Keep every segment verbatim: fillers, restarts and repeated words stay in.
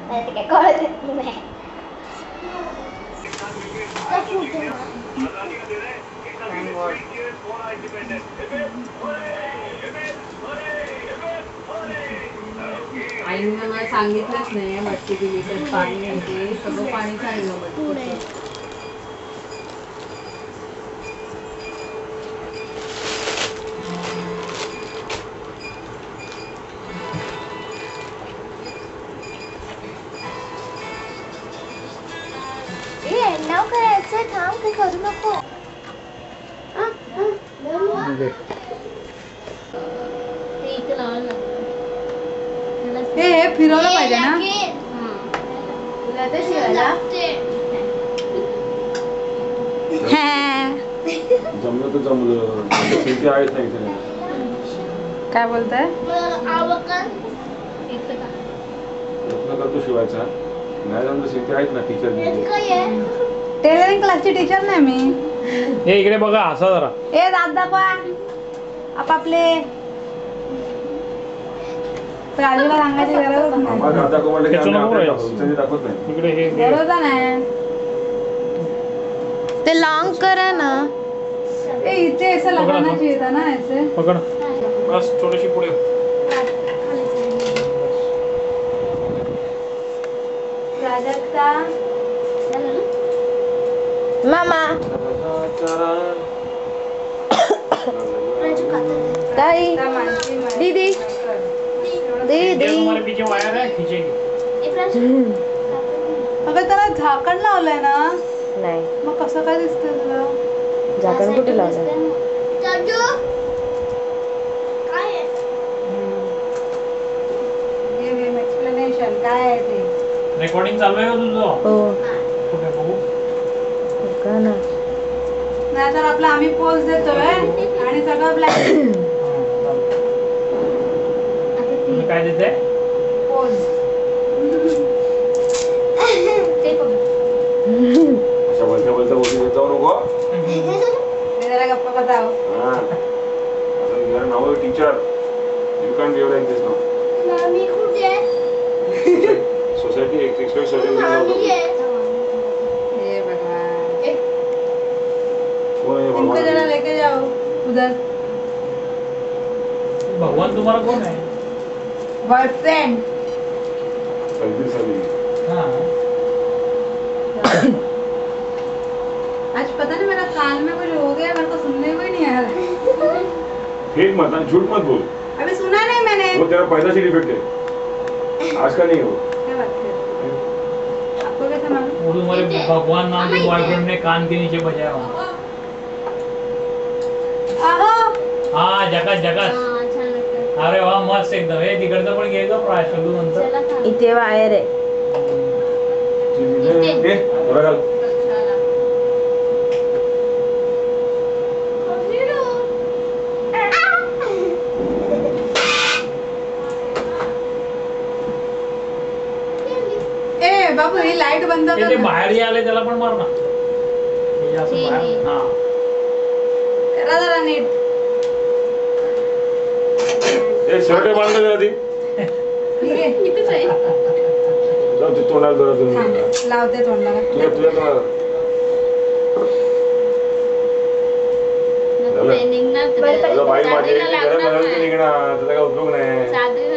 काय कळत नाही. आईने मला सांगितलंच नाही मटकी दिली तर पाणी येते सगळं पाणी काढलं मटकीचं. नाव करायचं थांब काही करू नको. हे फिरवलं पाहिजे ना जमलं तर जमलं शेती आहेच नाही इथे. काय बोलताय? प्रयत्न करतो शिवायचा नाही जमलं शेती आहेत ना टीचर. टेलरिंग क्लासची टीचर नाही मी. हे इकडे बघा असा जरा ए दादा पा आपापले राजूला सांगायची गरज नाही. दादा को म्हटलं की आम्ही आपल्याला दाखवत नाही. इकडे हे गरज नाही ते लॉन्ग करा ना. ए इथे असं लगानाची येतं ना ऐसे पकड बस थोडीशी पुढे. प्राजक्ता मामा ताई दीदी दीदी तुम्हारे पीछे वायर है खींचेगी. अगं त्याला झाकण लावलंय ना. नाही मग कसं काय दिसतंय तुला? झाकण कुठे लावलं? एक्सप्लेनेशन काय आहे ते. रेकॉर्डिंग चालू आहे का तुझं? हो कुठे बघू का ना. नाही तर आपला आम्ही पोज देतोय आणि सगळं ब्लॅक तुम्ही काय देते पोज. अशा बोलता बोलता गोष्टी देत जाऊ नको. मी जरा गप्पा बताव. हा असं युअर नाव teacher you can behave like this नाव. सोसायटी एक्सपेक्ट सोसायटी ये भगवान कोण आहे इनको भगवान? जरा लेके जाओ उधर. भगवान तुम्हारा कौन है? बॉयफ्रेंड. सलगी सलगी. हाँ आज पता नहीं मेरा कान में कुछ हो गया मेरे को सुनने को ही नहीं आ रहा. फेक मत और झूठ मत बोल. अभी सुना नहीं मैंने. वो तेरा पैदा से डिफेक्ट है आज का नहीं हो. क्या बात कर रहे हो? आपको कैसे मालूम? वो तुम्हारे भगवान नाम के बॉयफ्रेंड ने कान के नीचे बजाया हो. आहो हाँ जगत जगत. अरे वा मस्त एकदम. हे तिकडचं पण घे ग प्राशल्लू नंतर. इथे वायर आहे. ए बरं घाल. ए बाबू ही लाईट बंद ते कर ते ना. बाहेर आले त्याला पण मार ना. हे असं बाहेर. हा करा जरा नीट. ए शर्ट बांधलं जरा ती. ठीक आहे जाऊ ते तोंडाला जरा तुम्ही. थांब, लावते तोंडाला. तुझ्या तुझ्या तोंडाला. तुझं बाई माझी गरज नसेल तर निघणार त्याचा काय उपयोग नाही.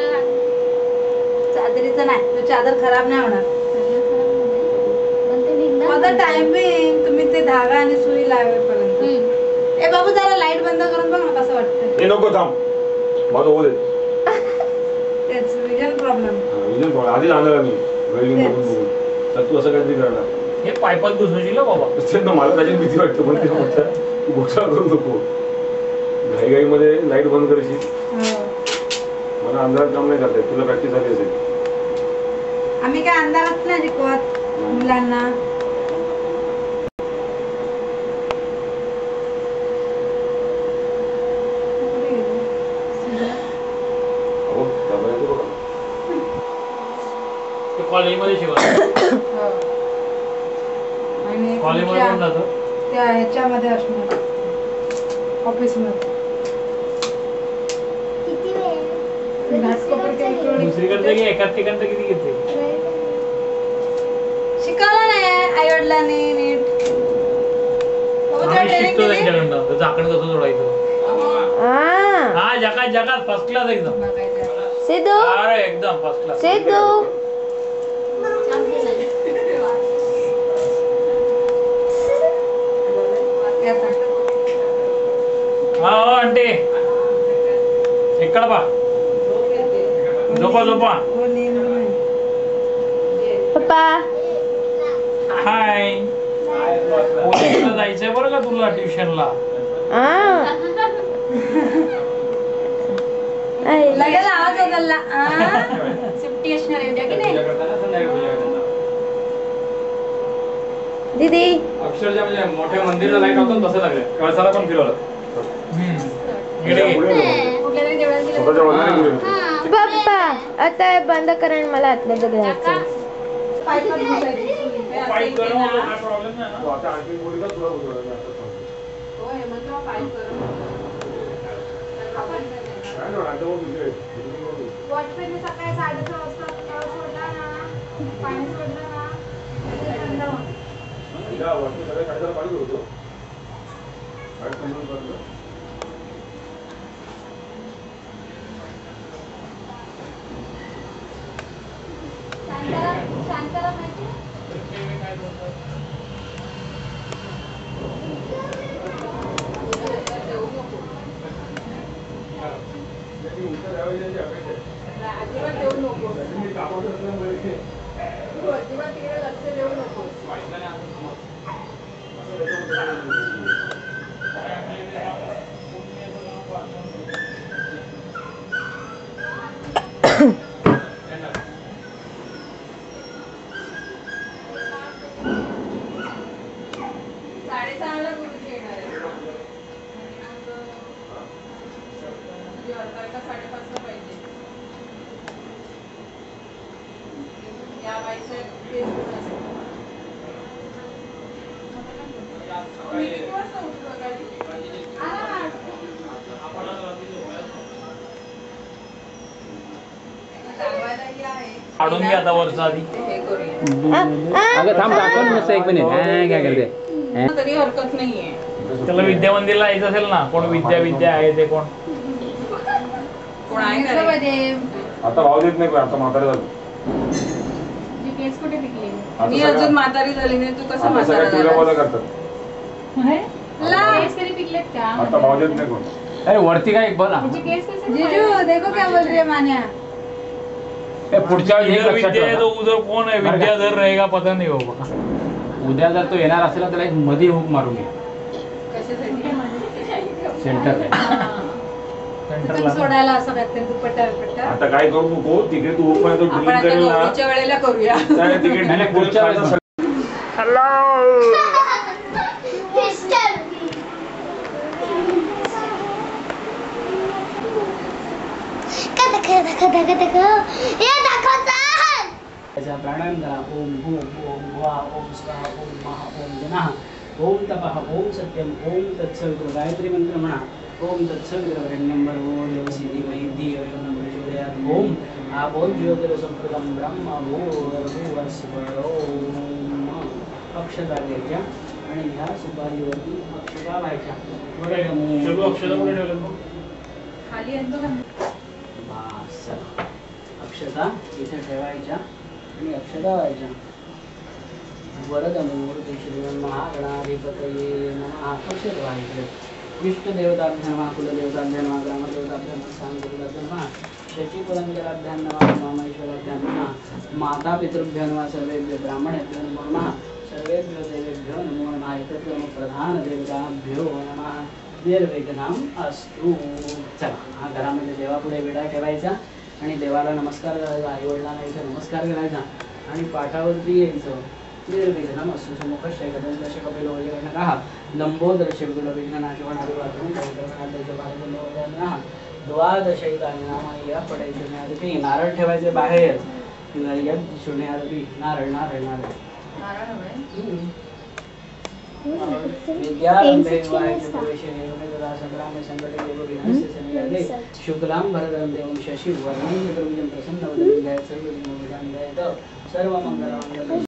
चादरीचं नाही तो चादर खराब नाही होणार. माझा टायमिंग तुम्ही ते धागा आणि सुई लावेपर्यंत. ए बाबू जरा लाईट बंद करून बघ ना कसं वाटतं. हे नको थांब माझं होऊ दे. तेच विजन प्रॉब्लेम. विजन प्रॉब्लेम आधीच आणलं मी वेल्डिंग मधून बघून. तर तू असं काहीतरी करणार. हे पायपात घुसवशील बाबा. तेच ना मला त्याची भीती वाटते पण ते म्हटलं घोषणा करू नको. घाई घाई मध्ये लाईट बंद करशील. मला अंधारात काम नाही करता येत. तुला प्रॅक्टिस झाली असेल. आम्ही काय अंधारात नाही शिकवत मुलांना. हो दाबा येतो बघा. ते कॉलेजमध्ये शिकवतात. आणि कॉलेजमध्ये कोण जातं? त्या ह्याच्यामध्ये असणार ऑफिसमध्ये. किती वेळ घाटकोपर के विक्रोळी. दुसरीकडचं की एकाच ठिकाणचं किती घेते? जोडला नाही नीट. बाबू तुला आम्ही training शिकतो दिली? त्यांच्याकडनं तर झाकण कसं जोडायचं. आ हा जगात जगात फर्स्ट क्लास एकदम. बघायचं. सिद्धू अरे एकदम फर्स्ट क्लास. सिद्धू आता. हा हो आंटी इकडं बा झोपा झोपा. हो, नींद नाही. पप्पा हाय कॉलेजला जायचंय बरं का तुला ट्युशनला. आ आई लगेच आवाज बदलला. आ? सुट्टी असणार आहे उद्या की नाही? दीदी अक्षरशः म्हणजे मोठ्या मंदिरला लाईट होतं तसं लागलं. कळसाला पण फिरवलं. इकडे ये. कुठल्या तरी देवळात गेलं. स्वतःच्या वडिलांनी फिरवलं. पप्पा आता हे बंद करा आणि मला आतमध्ये घ्यायचं. पाईपात घुसायची. हे पाईप असं गरम इथे होतो, ना. काय प्रॉब्लेम नाही ना. तू आता आणखी बोलली का तुला बोलवलं मी आता सांगतो. हो, हे मग तेव्हा पाईप गरम होतं. आपण काय नाही. काय नाही, आता बोल तुझे. तुझे बोल. वॉचमॅनने सकाळी साडेसहा वाजता नळ सोडला ना, पाणी सोडलं ना, ते थंड होतं. तिला वाटतं सगळ्या काढताना पाणी होतो. काय समजून पाहिलं? शांताला शांताला माहिती आहे? त्याची उत्तर द्यावी याची अपेक्षा आहे. अजिबात देऊ नको. त्याची मी कामावर असल्यामुळे तू अजिबात तिकडे लक्ष देऊ नको. साडेसहाला गुरुजी येणार आहे. म्हणजे अर्धा एका साडेपाचला पाहिजे. या बाईचं केस असेल. किती वाजता उठतो सकाळी? आला. दाखवायलाही आहे. काढून घे आता वरचा आधी. हे करूया. अगं थांब दाखव ना नुसतं एक मिनिट हा, काय करते तरी हरकत नाहीये. त्याला विद्या मंदिरला यायचं असेल ना. कोण विद्या विद्या आहे ते कोण. कोण आहे का रे? आता भाव देत नाही पण आता म्हातारे झालं. केस कुठे पिकली? आता मी सगळ्या- अजून म्हातारी झाली नाही. तू कसं आता सगळ्या म्हातारा टिवल्या झालास? बोला करतात. केस कधी पिकलेत का? आता भाव देत नाही कोण. अरे वरती काय एक बोला जीजू देखो क्या बोल रही है मान्या. ए, पुढच्या वेळी एक इधर लक्षात विद्या है ठेवा. तो उधर कौन है. विद्याधर रहेगा पता नहीं होगा. उद्या जर तो येणार असेल तर त्याला एक मध्ये हुक मारून घे कशासाठी? सेंटर सेंटरला. सोडायला असं काहीतरी दुपट्टा बिपट्टा. आता काय करू नको तिकडे तू पण तो आपण ड्रिलिंग आता करेल ना. गौरीच्या वेळेला करूया. त्या तिकडे नाही, ड्रिलिंग पुढच्या करून वेळेस खायचं प्राणायाम करा. ओम भू ओम भुवा ओम स्वाहा ओम महा ओम जनः ओम तपः ओम सत्यम ओम तत्सवितुर गायत्री मंत्र म्हणा. ओम तत्सवितुर्वरेण्यं भर्गो देवस्य धीमहि धियो यो न प्रचोदयात्. ओम आपो ज्योतिरसंप्रदं ब्रह्म भूर्भुवस्वः. ओम अक्षता घ्यायच्या आणि ह्या सुपारीवरती अक्षता व्हायच्या. चलो अक्षता कुठे ठेवलं मग? खाली आणतो का? बास. अक्षता इथे ठेवायच्या आणि अक्षता व्हायच्या. वरदमूर्ती श्री महागणाधिपतये नमः. अक्षर व्हायचे. विष्णुदेवताभ्यां नमः. कुलदेवताभ्यां नमः. ग्रामदेवताभ्यां नमः. सांगदेवताभ्यां नमः. शचीपुरंजराभ्यां नमः. महेश्वराभ्यां नमः. मातापितृभ्यो नमः. सर्वेभ्यो ब्राह्मणेभ्यो नमो नमः. सर्वेभ्यो देवेभ्यो नमो नमः. एतद् प्रधानदेवताभ्यो नमः. निर्विघ्नम् अस्तु. चला हा घरामध्ये देवापुढे विडा ठेवायचा आणि देवाला नमस्कार करायचा. आई वडिलांना इथे नमस्कार करायचा आणि पाठावरती यायचं. निर्विघ्नम् अस्तु. सुमुखस्य कदंबस्य कपिलो वज्रकर्णकः लंबोदरस्य विघ्नविघ्ननाशवणादिवासनं पवित्रगणाध्यक्ष भारतंदोदनः. द्वादशैतानि नामानि या पडायचे ज्ञानरूपी. नारळ ठेवायचे बाहेर. यज्ञ शून्यारूपी नारळ नारळ नारळ. नारळ हवंय. विद्यारंभे विवाहे प्रवेशे निर्मे तदा संग्रामे संकटे विघ्नस्य सन्निधे शुक्लां भरधरं देवं शशिवर्णं चतुर्भुजं प्रसन्नवदनं ध्यायेत् सर्वविघ्नोपशान्तये सर्वमङ्गलमङ्गलम्.